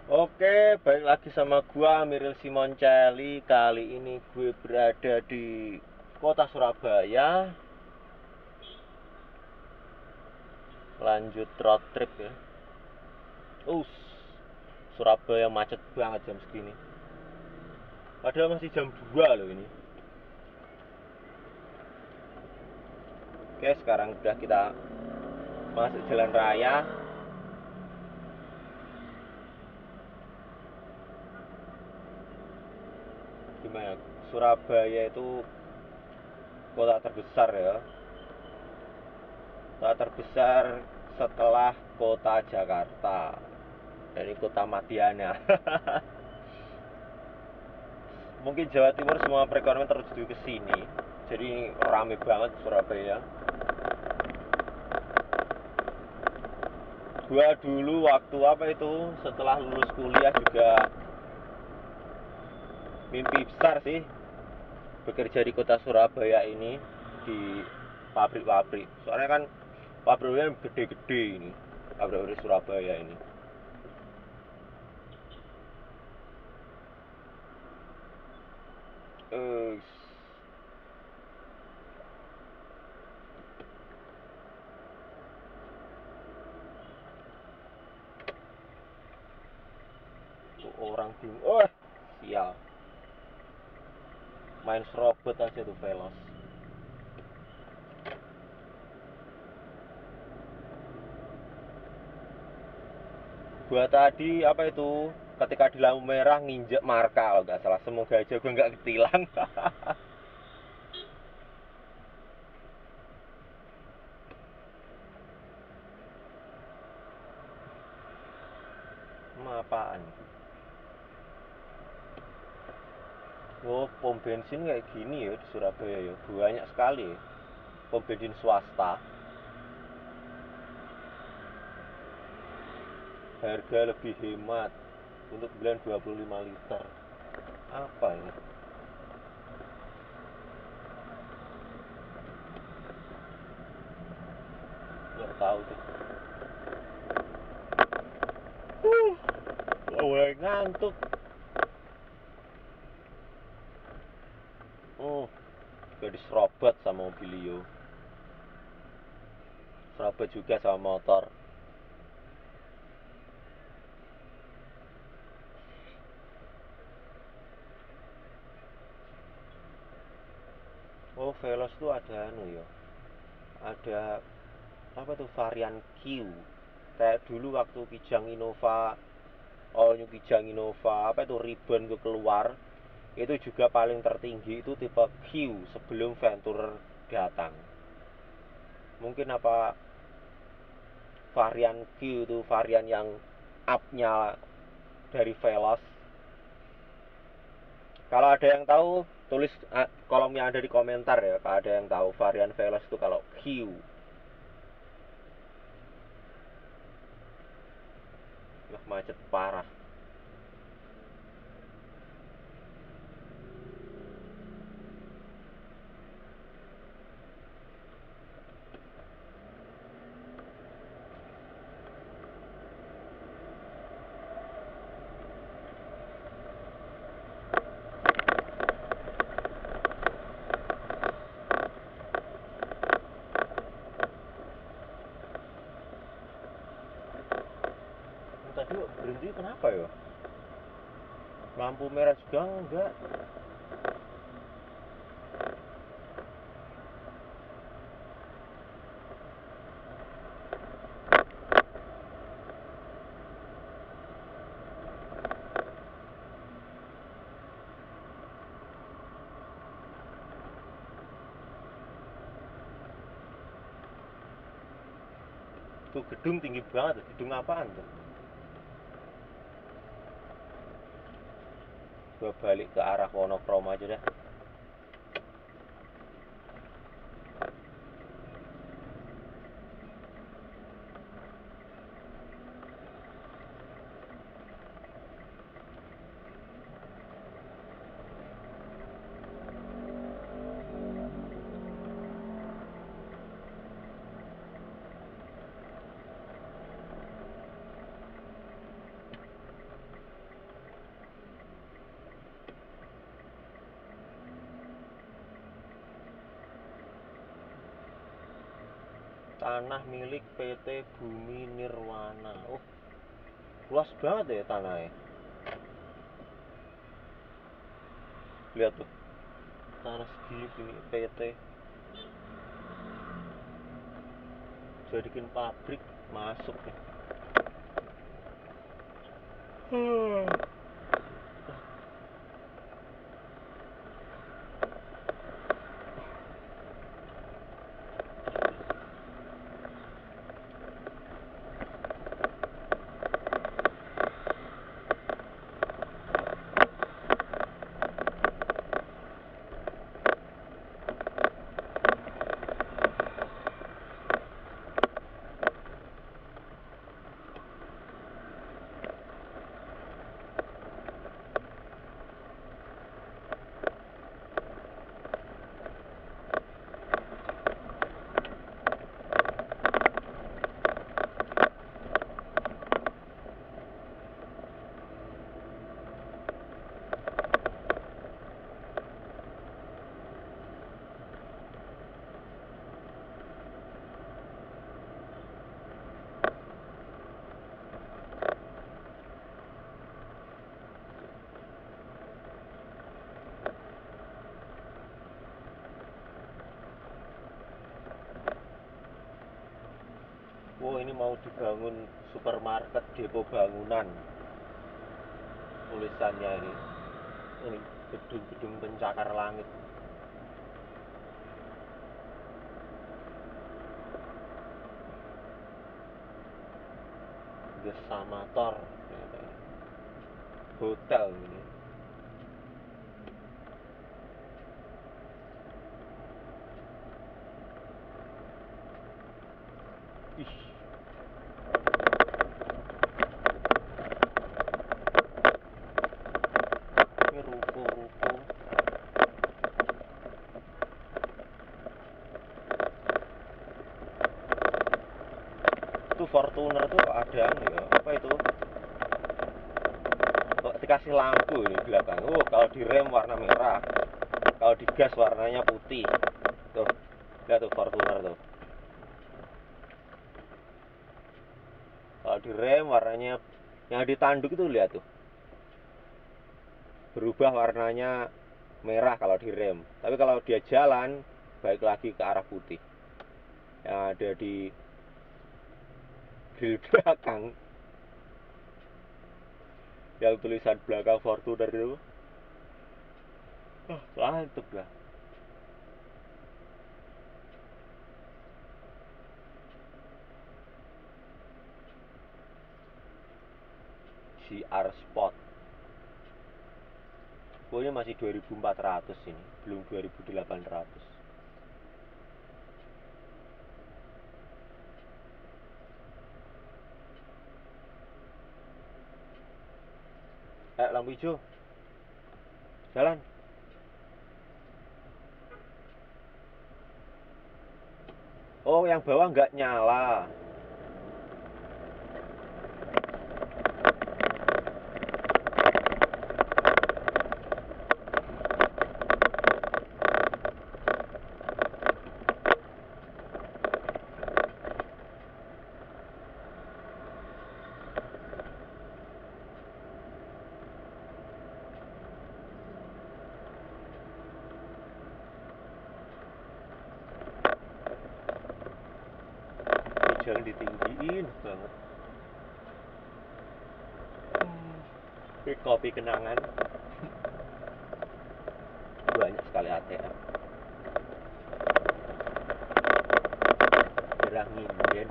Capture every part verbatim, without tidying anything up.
Oke, balik lagi sama gua Miril Simoncelli. Kali ini gue berada di kota Surabaya. Lanjut road trip ya. Us, Surabaya macet banget jam segini. Padahal masih jam dua loh ini. Oke, sekarang udah kita masuk jalan raya. Gimana? Surabaya itu kota terbesar ya. Kota terbesar setelah kota Jakarta. Dan ini kota Madiana. Mungkin Jawa Timur semua perekonomian tertuju ke sini. Jadi rame banget Surabaya. Gua dulu waktu apa itu setelah lulus kuliah juga mimpi besar sih bekerja di kota Surabaya ini di pabrik-pabrik. Soalnya kan pabriknya gede-gede ini, pabrik-pabrik Surabaya ini. Uh, orang bingung. Oh, sial. Main serobot aja tuh Velos. Gua tadi apa itu ketika di lampu merah nginjek marka kalau nggak salah. Semoga aja gue nggak ketilang. Apaan? Oh, pom bensin kayak gini ya di Surabaya ya. Banyak sekali ya. Pom bensin swasta. Harga lebih hemat untuk pembelian dua puluh lima liter. Apa ini? Nggak tahu tuh. Uh, mulai ngantuk. Oh, juga diserobot sama mobilio. Serobot juga sama motor. Oh, Veloz tuh ada anu ya. Ada apa tuh varian Q. Kayak dulu waktu Kijang Innova, all new Kijang Innova, apa itu ribbon itu keluar, itu juga paling tertinggi itu tipe Q sebelum Venture datang. Mungkin apa varian Q itu varian yang up-nya dari Veloz. Kalau ada yang tahu tulis uh, kolom yang ada di komentar ya. Kalau ada yang tahu varian Veloz itu kalau Q. Wah, macet parah. Tadi berhenti kenapa ya? Lampu merah juga enggak. Tuh gedung tinggi banget. Gedung apaan tuh? Gua balik ke arah Wonokromo aja dah. tanah milik P T Bumi Nirwana. Oh, luas banget ya tanahnya. Lihat tuh, tanah segini gini P T jadikan pabrik masuk nih. Hmm. Oh, ini mau dibangun supermarket depo bangunan. Tulisannya ini. Ini gedung-gedung pencakar langit. The Samator. Hotel ini. Ih. Ini ruko-ruko. Itu Fortuner tuh ada nih ya. Apa itu? Kok dikasih lampu ini belakang. Oh, kalau direm warna merah. Kalau digas warnanya putih. Tuh. Lihat tuh Fortuner tuh. Kalau direm warnanya yang ditanduk itu lihat tuh. Berubah warnanya merah kalau direm. Tapi kalau dia jalan balik lagi ke arah putih. Yang ada di grill belakang. Yang tulisan belakang Fortuner gitu. Ah, mantep lah. C R Spot. Pokoknya masih dua ribu empat ratus ini, belum dua ribu delapan ratus. Eh, lampu hijau. Jalan. Oh, yang bawah nggak nyala. Jangan ditinggiin banget. Ini kopi kenangan. Banyak sekali A T M. Gerah nginden.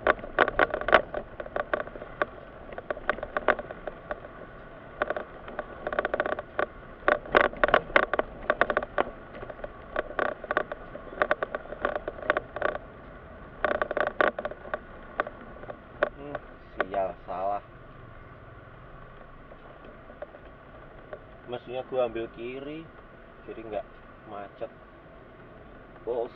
Hmm, sial, salah. Mestinya gua ambil kiri, jadi nggak macet. Bos.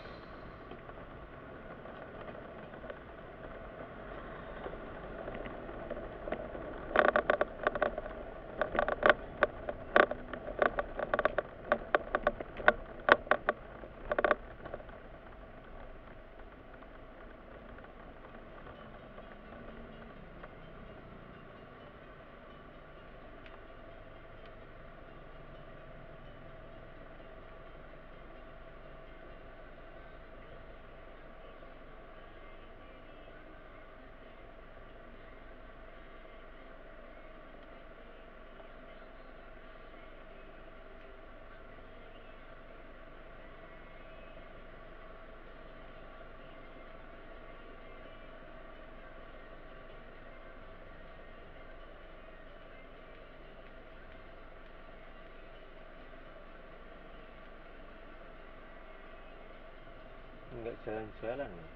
jalan-jalan ya.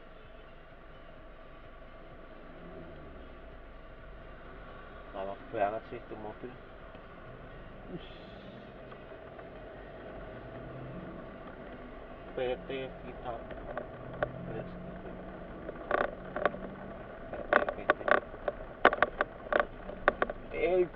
Lama banget sih itu mobil. P T Vita Beres. P T P T eh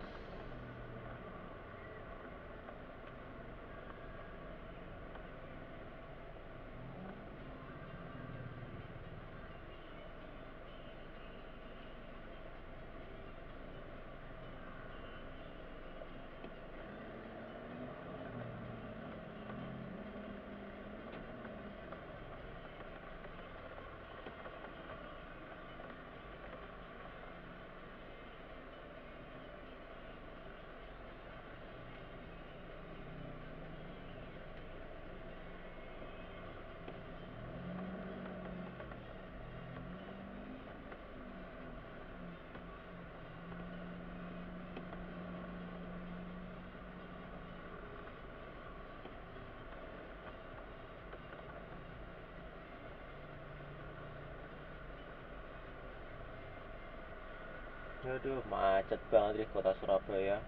aduh, macet banget di kota Surabaya.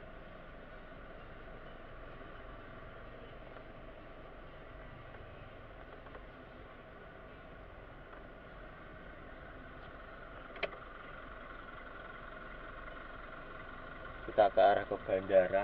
Kita ke arah ke bandara.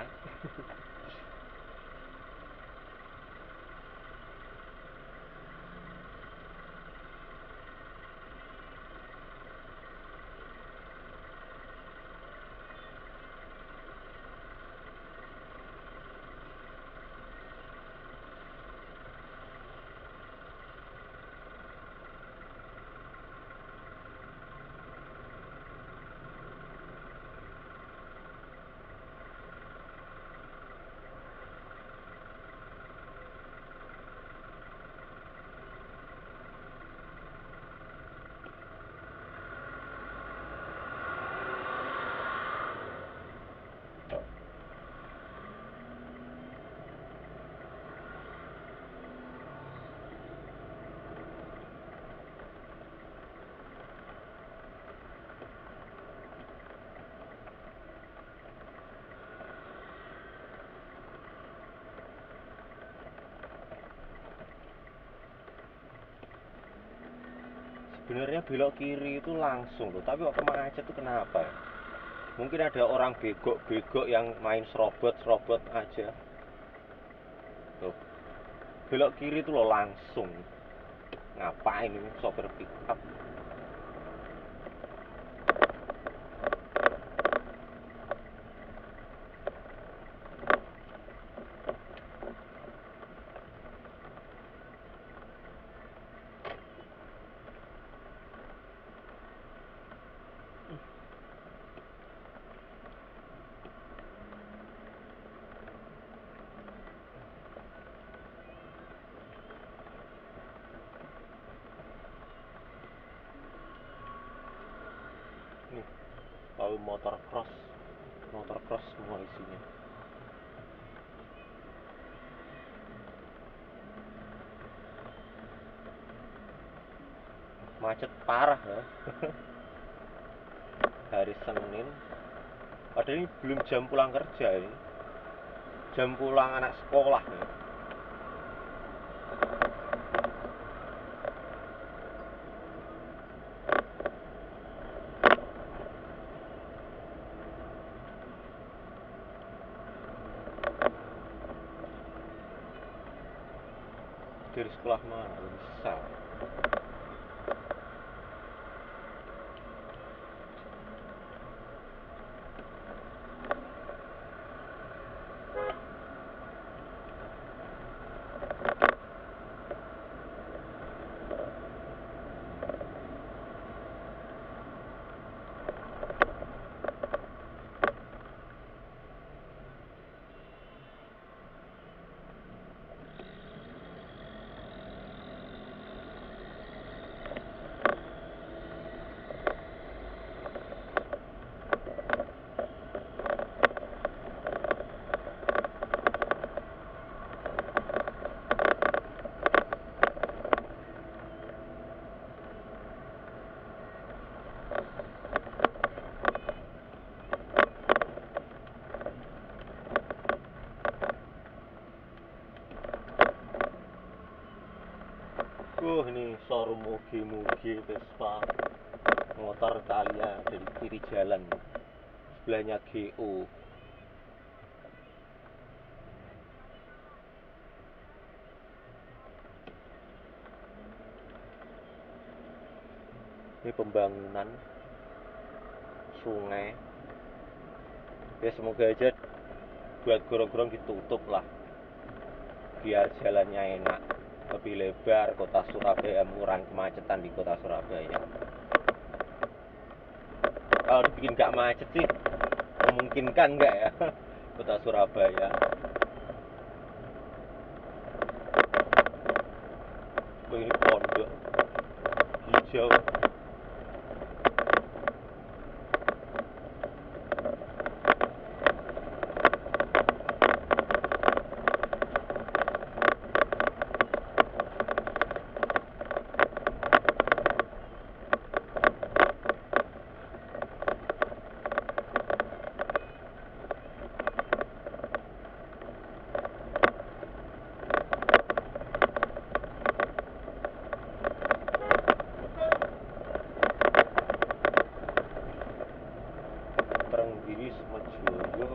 Sebenarnya belok kiri itu langsung loh, tapi kok macet itu kenapa ya? Mungkin ada orang begok-begok yang main serobot-serobot aja. Tuh, belok kiri itu loh langsung. Ngapain ini sopir pickup? Nih, kalau motor cross, motor cross semua isinya. Macet parah ya. Hari Senin. Padahal ini belum jam pulang kerja ini. Jam pulang anak sekolah ya. Dari sekolah mana bisa? Uh, ini showroom Mugi-Mugi Vespa motor Thalia dari kiri jalan, sebelahnya G O. Ini pembangunan sungai ya, semoga aja buat gorong-gorong ditutup lah biar jalannya enak, lebih lebar. Kota Surabaya mengurangi kemacetan di kota Surabaya. Kalau dibikin gak macet sih memungkinkan nggak ya kota Surabaya? Oh, ini pondok hijau. Giri Semejoyo.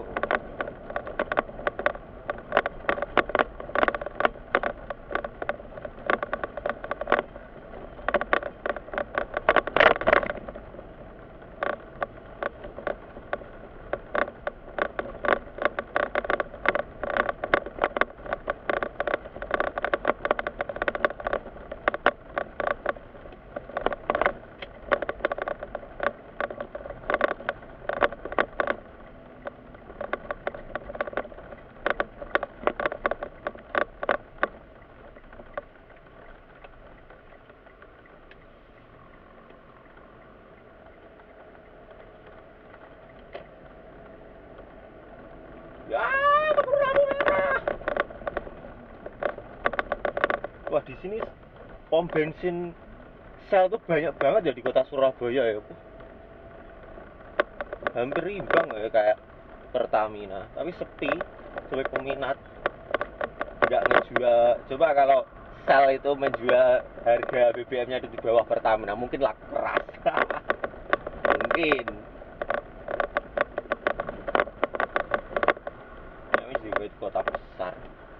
Ya, lampu merah. Wah, di sini pom bensin Shell tuh banyak banget ya di kota Surabaya ya. Hampir imbang ya kayak Pertamina, tapi sepi sebagai peminat. Nggak ngejual. Coba kalau Shell itu menjual harga B B M-nya di bawah Pertamina, mungkin laku keras. Mungkin. Ini juga di kota besar.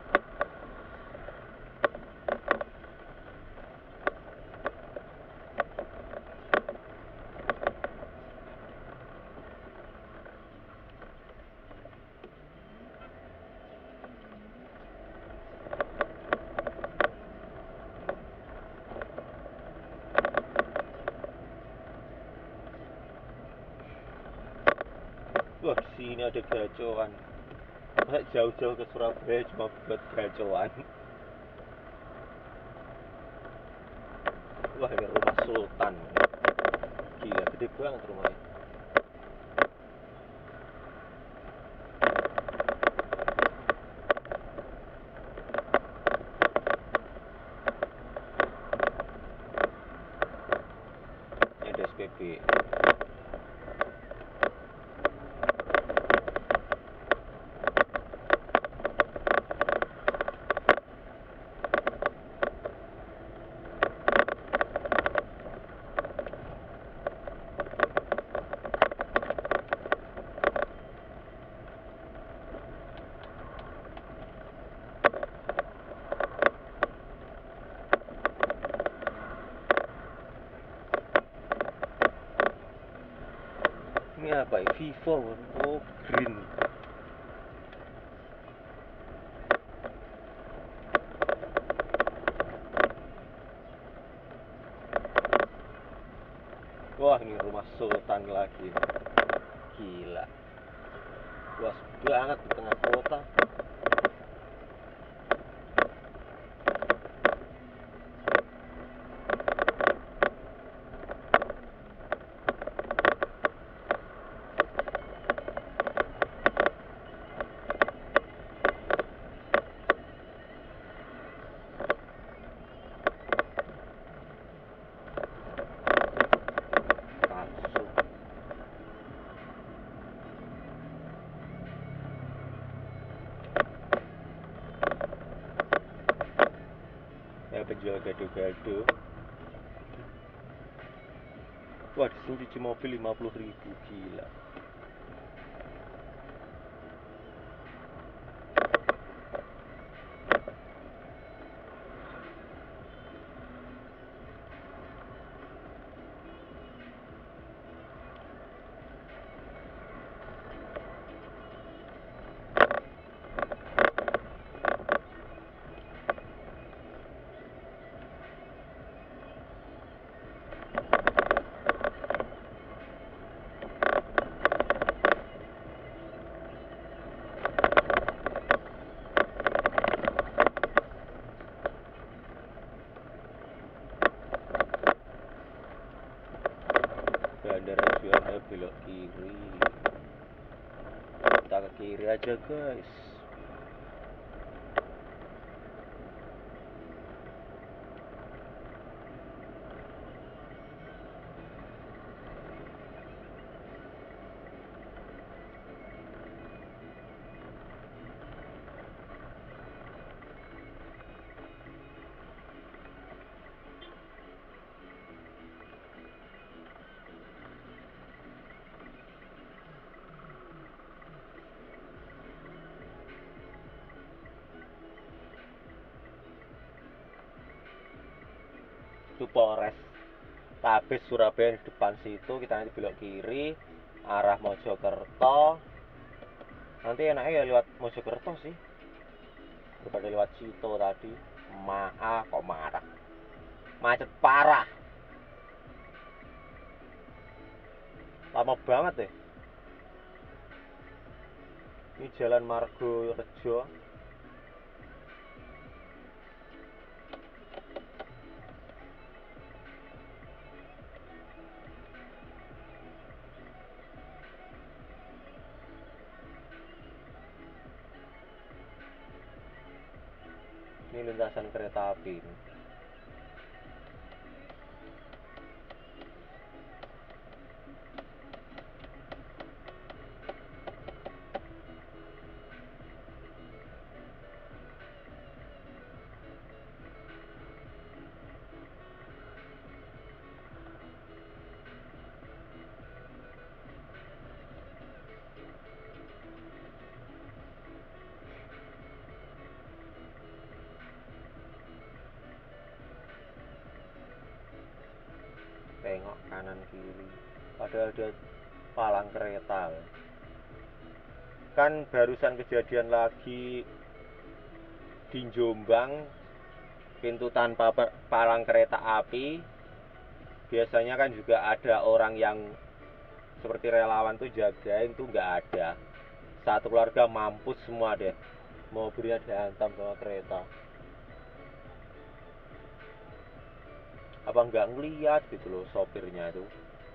Wah, di sini ada gacoan. Masa jauh-jauh ke Surabaya cuma buat gacoan. Wah, ini rumah Sultan. Gila, gede banget rumahnya. Ini ada S P B. Ini apa ya? Vivo. Oh, green. Wah, ini rumah Sultan lagi. Gila. Luas banget di tengah kota. menjual gado-gado. Wah, disuruh cuci mobil lima puluh ribu, gila. Bandara Juanda belok kiri. Kita ke kiri aja, guys. Itu Polres Tabes Surabaya di depan situ. Kita nanti belok kiri arah Mojokerto. Nanti enaknya ya lewat Mojokerto sih daripada lewat situ tadi. Maaf kok marah, macet parah, lama banget deh. Ini Jalan Margo Rejo. Ini lintasan kereta api ini. Tengok kanan kiri, padahal ada palang kereta. Kan barusan kejadian lagi di Jombang, pintu tanpa palang kereta api. Biasanya kan juga ada orang yang seperti relawan tuh jagain, tuh nggak ada. Satu keluarga mampus semua deh, mobilnya dihantam sama kereta. Apa nggak ngeliat gitu loh sopirnya tuh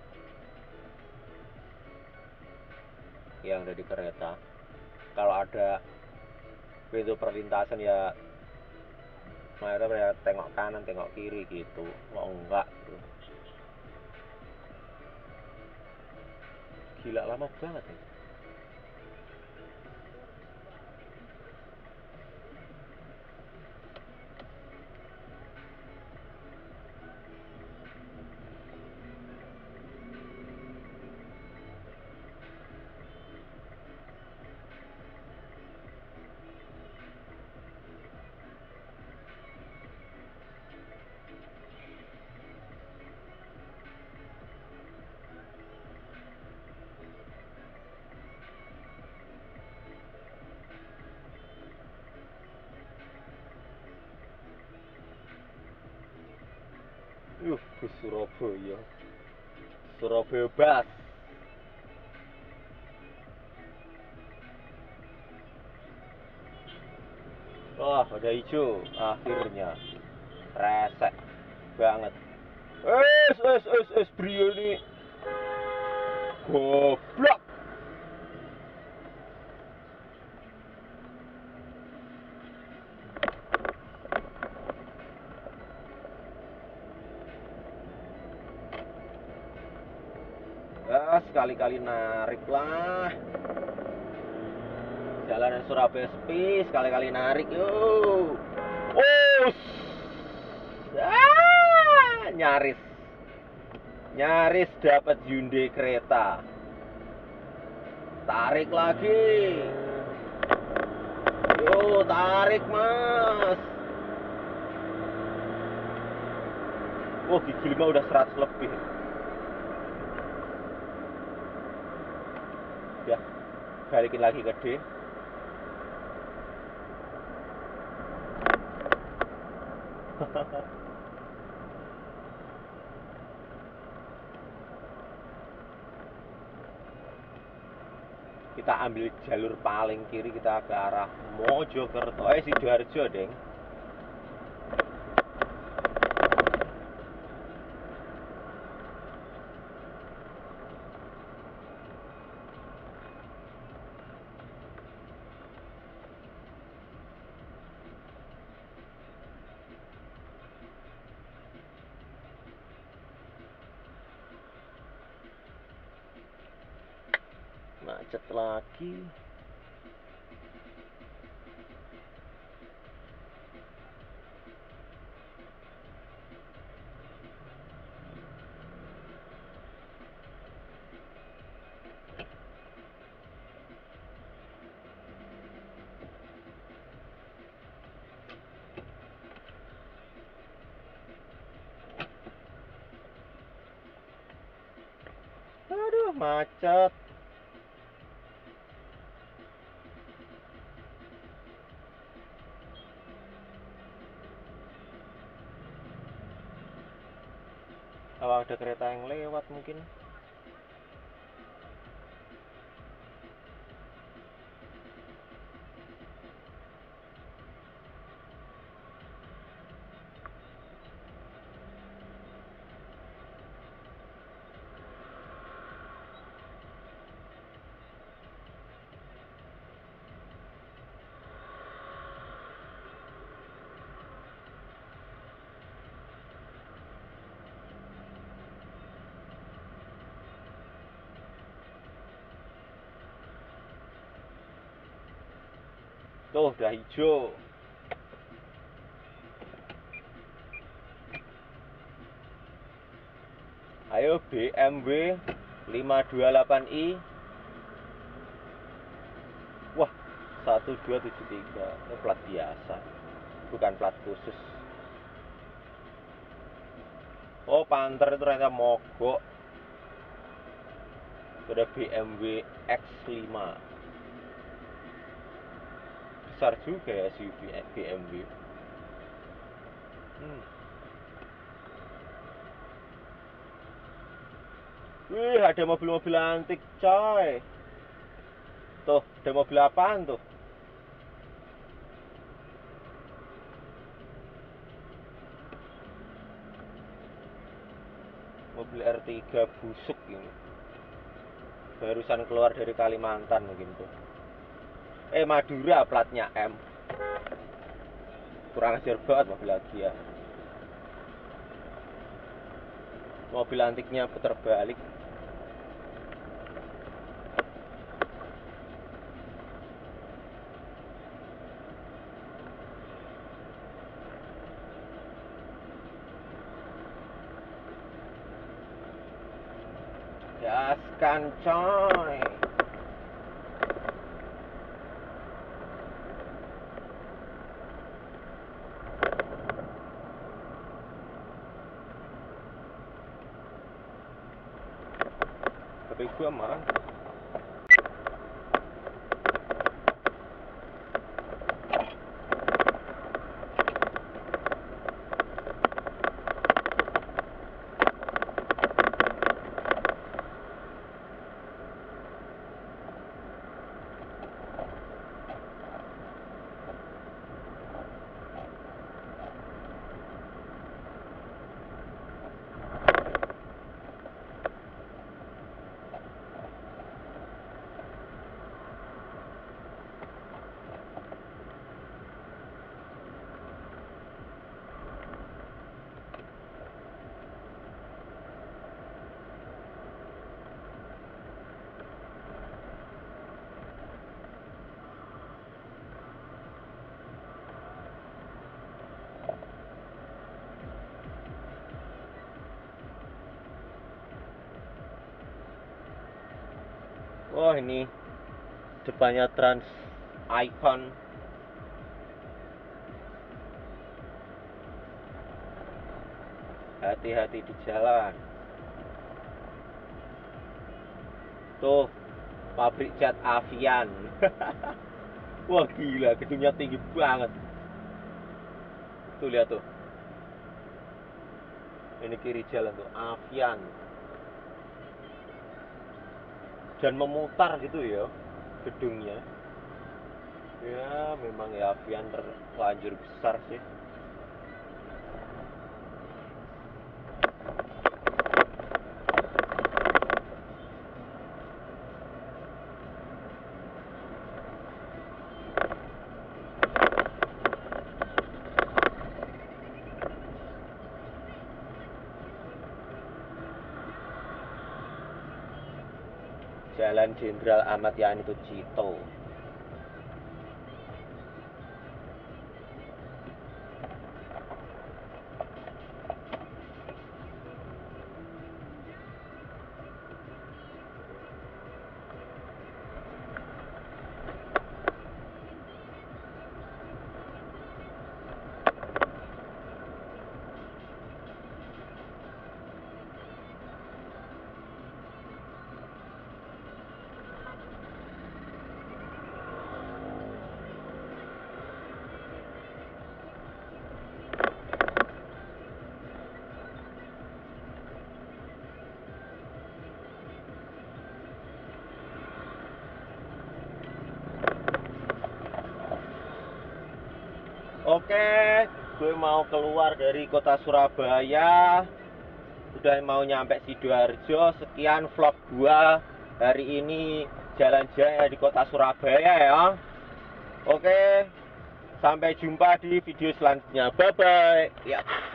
yang ada di kereta. Kalau ada pintu perlintasan ya mayoritas ya tengok kanan tengok kiri gitu. Mau enggak gitu. Gila lama banget nih. Yuh, ke Surabaya. Surabaya Bus. Wah, udah hijau akhirnya. Resek banget. Es, es, es, es, Brio ini goblok. Ya, sekali-kali narik lah. Jalanan Surabaya sepi, sekali-kali narik yuk. Oh, Ah, nyaris. Nyaris dapat Hyundai kereta. Tarik lagi. Yo, tarik, Mas. Oh, gigi lima udah seratus lebih. Ya, balikin lagi ke D. Kita ambil jalur paling kiri, kita ke arah Mojokerto. Eh, Sidoarjo, Deng. Macet lagi. Aduh, macet. Kalau ada kereta yang lewat mungkin. Tuh, udah hijau. Ayo B M W lima dua delapan i. Wah, satu dua tujuh tiga. Ini plat biasa, bukan plat khusus. Oh, Panther itu ternyata mogok. Ada B M W X lima. Besar juga ya S U V B M W. Hmm. Wih, ada mobil-mobil antik, coy. Tuh, ada mobil apaan tuh? Mobil R tiga busuk ini. Barusan keluar dari Kalimantan mungkin tuh. Eh, Madura platnya M. Kurang ajar banget mobil lagi ya. Mobil antiknya putar balik. Gaskan, coy. Tapi gua mah Wah, ini depannya Trans Icon. Hati-hati di jalan. Tuh, pabrik cat Avian. Wah, gila, gedungnya tinggi banget. Tuh, lihat tuh. Ini kiri jalan tuh, Avian. Dan memutar gitu ya gedungnya. Ya, memang ya Avian terlanjur besar sih. Jalan Jenderal Ahmad Yani Sucipto. Oke, gue mau keluar dari kota Surabaya. Udah mau nyampe Sidoarjo. Sekian vlog gua hari ini jalan-jalan di kota Surabaya ya. Oke, sampai jumpa di video selanjutnya. Bye bye. Ya.